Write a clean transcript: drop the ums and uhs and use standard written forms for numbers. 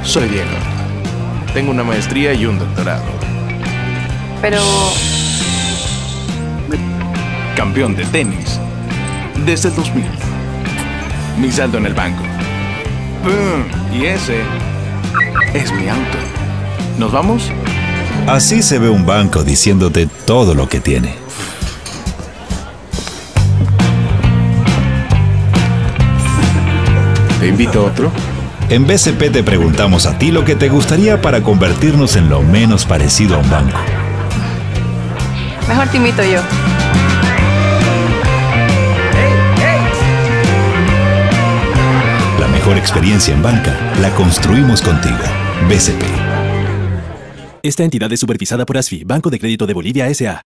Soy Diego. Tengo una maestría y un doctorado. Pero... Campeón de tenis. Desde el 2000. Mi saldo en el banco. ¡Pum! Y ese es mi auto. ¿Nos vamos? Así se ve un banco diciéndote todo lo que tiene. ¿Te invito a otro? En BCP te preguntamos a ti lo que te gustaría para convertirnos en lo menos parecido a un banco. Mejor te invito yo. La mejor experiencia en banca la construimos contigo. BCP. Esta entidad es supervisada por ASFI, Banco de Crédito de Bolivia S.A.